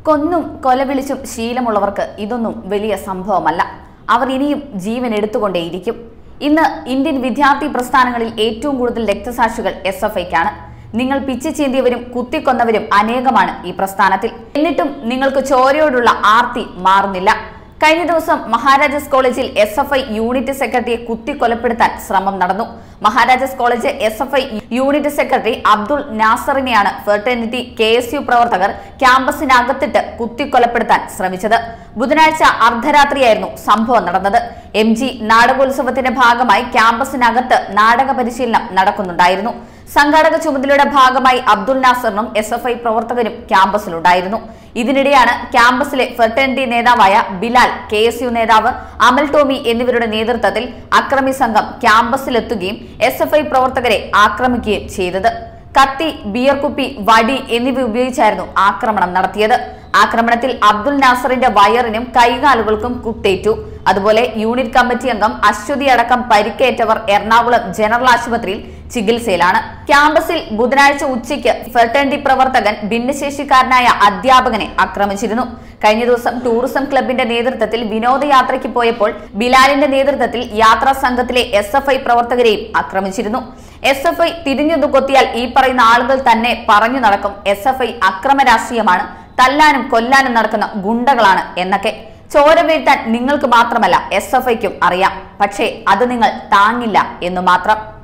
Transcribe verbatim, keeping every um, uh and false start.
കൊന്നും കൊലവിളിച്ചും ശീലമുള്ളവർക്ക് ഇതൊന്നും വലിയ സംഭവമല്ല. അവർ ഇനിയും ജീവൻ എടുത്തുകൊണ്ടേയിരിക്കും. ഇന്ന് ഇന്ത്യൻ വിദ്യാർത്ഥി പ്രസ്ഥാനങ്ങളിൽ ഏറ്റവും കൂടുതൽ രക്തസാക്ഷികൾ എസ് എഫ് ഐക്കാണ്. നിങ്ങൾ പിച്ചു ചീന്തിയവരും കുത്തിക്കൊന്നവരും അനേകമാണ് ഈ പ്രസ്ഥാനത്തിൽ. എന്നിട്ടും നിങ്ങൾക്ക് ചോരയോടുള്ള ആർത്തി മാറുന്നില്ല. കഴിഞ്ഞ ദിവസം മഹാരാജാസ് കോളേജിൽ എസ് എഫ് ഐ യൂണിറ്റ് സെക്രട്ടറിയെ കുത്തിക്കൊലപ്പെടുത്താൻ ശ്രമം നടന്നു. Maharajas college S F I unit secretary Abdul നാസറിനെയാണ് ഫെർട്ടേണിറ്റി കെ എസ് യു പ്രവർത്തകർ ക്യാമ്പസിനകത്തിട്ട് കുത്തിക്കൊലപ്പെടുത്താൻ ശ്രമിച്ചത്. ബുധനാഴ്ച അർദ്ധരാത്രിയായിരുന്നു സംഭവം നടന്നത്. എം ജി നാടകോത്സവത്തിന്റെ ഭാഗമായി ക്യാമ്പസിനകത്ത് നാടക പരിശീലനം നടക്കുന്നുണ്ടായിരുന്നു. സംഘാടക ചുമതലയുടെ ഭാഗമായി അബ്ദുൾ നാസറിനും എസ് എഫ് ഐ പ്രവർത്തകരും ക്യാമ്പസിലുണ്ടായിരുന്നു. ഇതിനിടെയാണ് ക്യാമ്പസിലെ ഫെർട്ടേണിറ്റി നേതാവായ ബിലാൽ, കെ എസ് യു നേതാവ് അമൽ ടോമി എന്നിവരുടെ നേതൃത്വത്തിൽ അക്രമി സംഘം ക്യാമ്പസിലെത്തുകയും എസ് എഫ് ഐ പ്രവർത്തകരെ ആക്രമിക്കുകയും ചെയ്തത്. കത്തി, ബിയർ കുപ്പി, വടി എന്നിവ ഉപയോഗിച്ചായിരുന്നു ആക്രമണം നടത്തിയത്. ആക്രമണത്തിൽ അബ്ദുൾ നാസറിന്റെ വയറിനും കൈകാലുകൾക്കും കുത്തേറ്റു. അതുപോലെ യൂണിറ്റ് കമ്മിറ്റി അംഗം അശ്വതി അടക്കം പരിക്കേറ്റവർ എറണാകുളം ജനറൽ ആശുപത്രിയിൽ ചികിത്സയിലാണ്. ക്യാമ്പസിൽ ബുധനാഴ്ച ഉച്ചയ്ക്ക് ഫെർട്ടേണിറ്റി പ്രവർത്തകൻ ഭിന്നശേഷിക്കാരനായ അധ്യാപകനെ ആക്രമിച്ചിരുന്നു. കഴിഞ്ഞ ദിവസം ടൂറിസം ക്ലബിന്റെ നേതൃത്വത്തിൽ വിനോദയാത്രയ്ക്ക് പോയപ്പോൾ ബിലാലിന്റെ നേതൃത്വത്തിൽ യാത്രാ സംഘത്തിലെ എസ് എഫ് ഐ പ്രവർത്തകരെയും ആക്രമിച്ചിരുന്നു. എസ് എഫ് ഐ തിരിഞ്ഞൊന്നു കൊത്തിയാൽ ഈ പറയുന്ന ആളുകൾ തന്നെ പറഞ്ഞു നടക്കും എസ് എഫ് ഐ അക്രമ രാഷ്ട്രീയമാണ്, തല്ലാനും കൊല്ലാനും നടക്കുന്ന ഗുണ്ടകളാണ് എന്നൊക്കെ. ചോര വീഴ്ത്താൻ നിങ്ങൾക്ക് മാത്രമല്ല എസ് എഫ് ഐക്കും അറിയാം. പക്ഷേ അത് നിങ്ങൾ താങ്ങില്ല എന്നു മാത്രം.